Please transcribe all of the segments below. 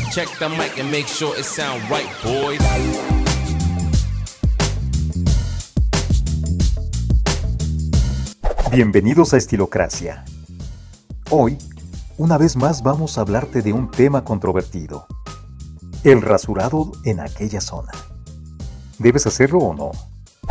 Check the mic and make sure it sound right, boys. Bienvenidos a Estilocracia. Hoy, una vez más vamos a hablarte de un tema controvertido: el rasurado en aquella zona. ¿Debes hacerlo o no?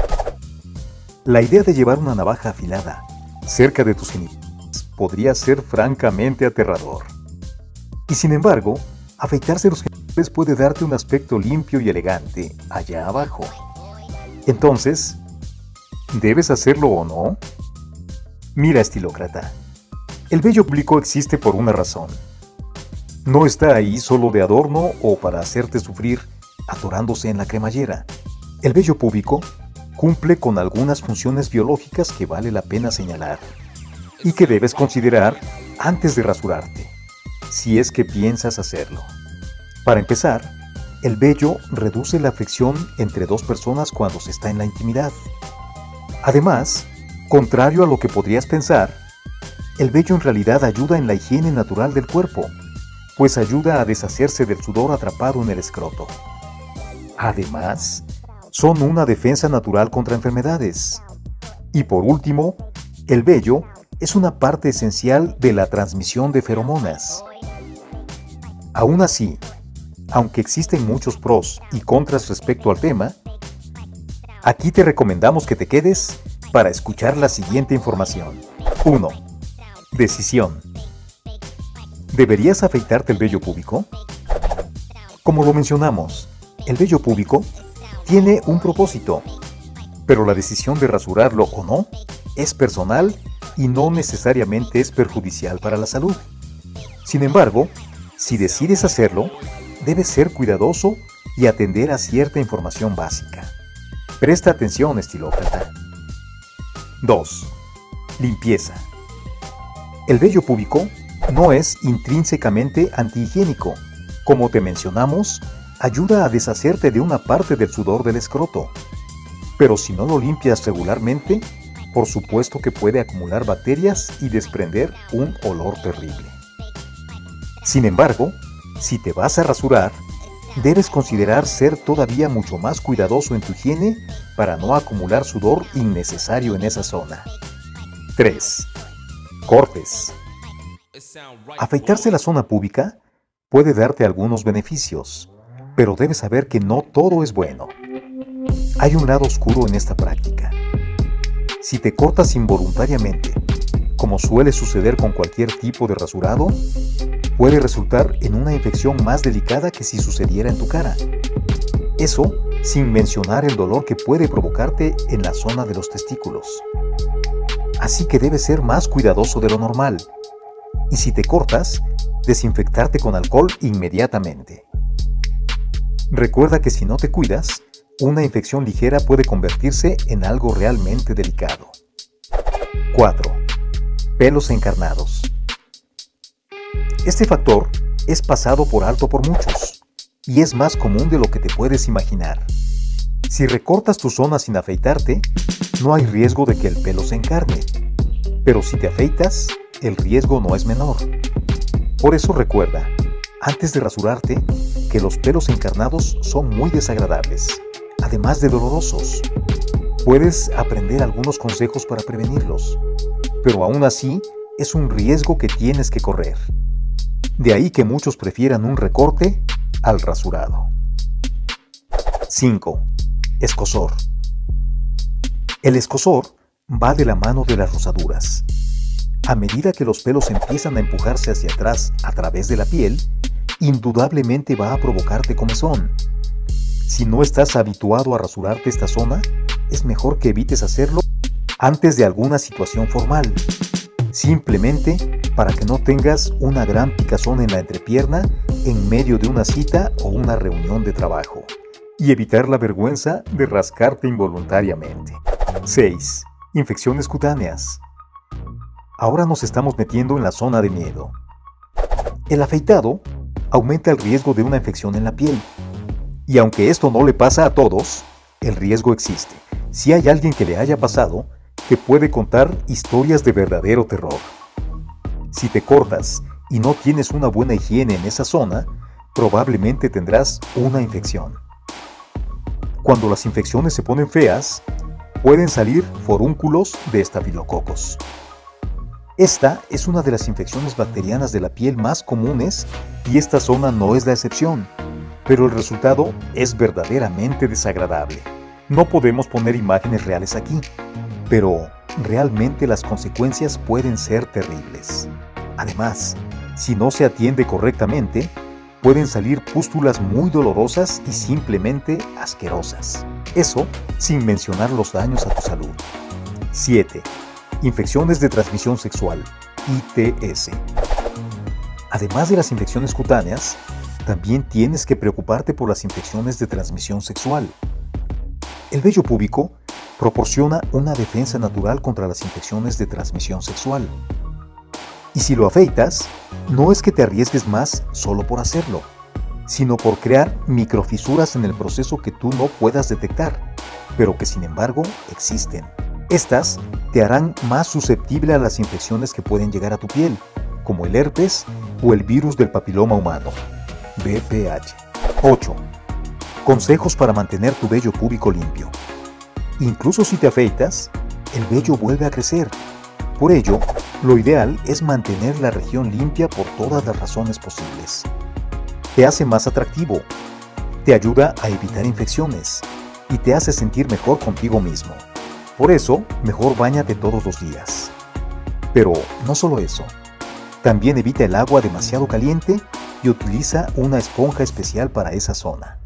La idea de llevar una navaja afilada cerca de tus genitales podría ser francamente aterrador. Y sin embargo, afeitarse los genitales puede darte un aspecto limpio y elegante allá abajo. Entonces, ¿debes hacerlo o no? Mira, estilócrata, el vello público existe por una razón. No está ahí solo de adorno o para hacerte sufrir atorándose en la cremallera. El vello púbico cumple con algunas funciones biológicas que vale la pena señalar y que debes considerar antes de rasurarte, si es que piensas hacerlo. Para empezar, el vello reduce la fricción entre dos personas cuando se está en la intimidad. Además, contrario a lo que podrías pensar, el vello en realidad ayuda en la higiene natural del cuerpo, pues ayuda a deshacerse del sudor atrapado en el escroto. Además, son una defensa natural contra enfermedades. Y por último, el vello es una parte esencial de la transmisión de feromonas. Aún así, aunque existen muchos pros y contras respecto al tema, aquí te recomendamos que te quedes para escuchar la siguiente información. 1. Decisión. ¿Deberías afeitarte el vello púbico? Como lo mencionamos, el vello púbico tiene un propósito, pero la decisión de rasurarlo o no es personal y no necesariamente es perjudicial para la salud. Sin embargo, si decides hacerlo, debes ser cuidadoso y atender a cierta información básica. Presta atención, estilócrata. 2. Limpieza. El vello púbico no es intrínsecamente antihigiénico. Como te mencionamos, ayuda a deshacerte de una parte del sudor del escroto. Pero si no lo limpias regularmente, por supuesto que puede acumular bacterias y desprender un olor terrible. Sin embargo, si te vas a rasurar, debes considerar ser todavía mucho más cuidadoso en tu higiene para no acumular sudor innecesario en esa zona. 3. Cortes. Afeitarse la zona púbica puede darte algunos beneficios, pero debes saber que no todo es bueno. Hay un lado oscuro en esta práctica. Si te cortas involuntariamente, como suele suceder con cualquier tipo de rasurado, puede resultar en una infección más delicada que si sucediera en tu cara. Eso sin mencionar el dolor que puede provocarte en la zona de los testículos. Así que debes ser más cuidadoso de lo normal. Y si te cortas, desinfectarte con alcohol inmediatamente. Recuerda que si no te cuidas, una infección ligera puede convertirse en algo realmente delicado. 4. Pelos encarnados. Este factor es pasado por alto por muchos y es más común de lo que te puedes imaginar. Si recortas tu zona sin afeitarte, no hay riesgo de que el pelo se encarne, pero si te afeitas, el riesgo no es menor. Por eso recuerda, antes de rasurarte, que los pelos encarnados son muy desagradables, además de dolorosos. Puedes aprender algunos consejos para prevenirlos, pero aún así es un riesgo que tienes que correr. De ahí que muchos prefieran un recorte al rasurado. 5. Escozor. El escozor va de la mano de las rosaduras. A medida que los pelos empiezan a empujarse hacia atrás a través de la piel, indudablemente va a provocarte comezón. Si no estás habituado a rasurarte esta zona, es mejor que evites hacerlo antes de alguna situación formal, simplemente para que no tengas una gran picazón en la entrepierna en medio de una cita o una reunión de trabajo, y evitar la vergüenza de rascarte involuntariamente. 6. Infecciones cutáneas. Ahora nos estamos metiendo en la zona de miedo. El afeitado aumenta el riesgo de una infección en la piel. Y aunque esto no le pasa a todos, el riesgo existe. Si hay alguien que le haya pasado, te puede contar historias de verdadero terror. Si te cortas y no tienes una buena higiene en esa zona, probablemente tendrás una infección. Cuando las infecciones se ponen feas, pueden salir forúnculos de estafilococos. Esta es una de las infecciones bacterianas de la piel más comunes y esta zona no es la excepción, pero el resultado es verdaderamente desagradable. No podemos poner imágenes reales aquí, pero realmente las consecuencias pueden ser terribles. Además, si no se atiende correctamente, pueden salir pústulas muy dolorosas y simplemente asquerosas. Eso sin mencionar los daños a tu salud. 7. Infecciones de transmisión sexual, ITS. Además de las infecciones cutáneas, también tienes que preocuparte por las infecciones de transmisión sexual. El vello púbico proporciona una defensa natural contra las infecciones de transmisión sexual. Y si lo afeitas, no es que te arriesgues más solo por hacerlo, sino por crear microfisuras en el proceso que tú no puedas detectar, pero que sin embargo existen. Estas te harán más susceptible a las infecciones que pueden llegar a tu piel, como el herpes o el virus del papiloma humano, VPH. 8. Consejos para mantener tu vello púbico limpio. Incluso si te afeitas, el vello vuelve a crecer. Por ello, lo ideal es mantener la región limpia por todas las razones posibles. Te hace más atractivo, te ayuda a evitar infecciones y te hace sentir mejor contigo mismo. Por eso, mejor báñate todos los días. Pero no solo eso, también evita el agua demasiado caliente y utiliza una esponja especial para esa zona.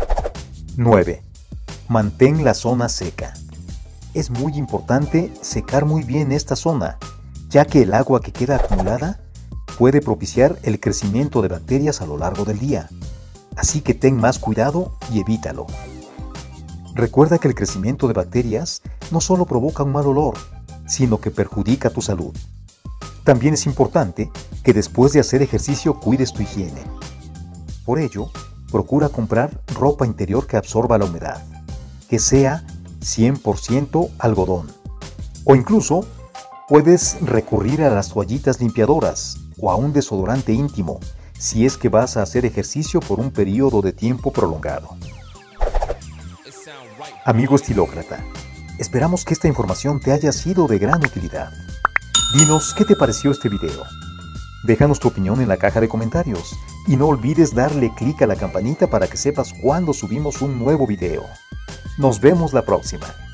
9. Mantén la zona seca. Es muy importante secar muy bien esta zona, ya que el agua que queda acumulada puede propiciar el crecimiento de bacterias a lo largo del día. Así que ten más cuidado y evítalo. Recuerda que el crecimiento de bacterias no solo provoca un mal olor, sino que perjudica tu salud. También es importante que después de hacer ejercicio cuides tu higiene. Por ello, procura comprar ropa interior que absorba la humedad, que sea 100% algodón. O incluso, puedes recurrir a las toallitas limpiadoras o a un desodorante íntimo si es que vas a hacer ejercicio por un periodo de tiempo prolongado. Amigo estilócrata, esperamos que esta información te haya sido de gran utilidad. Dinos qué te pareció este video. Déjanos tu opinión en la caja de comentarios y no olvides darle clic a la campanita para que sepas cuando subimos un nuevo video. Nos vemos la próxima.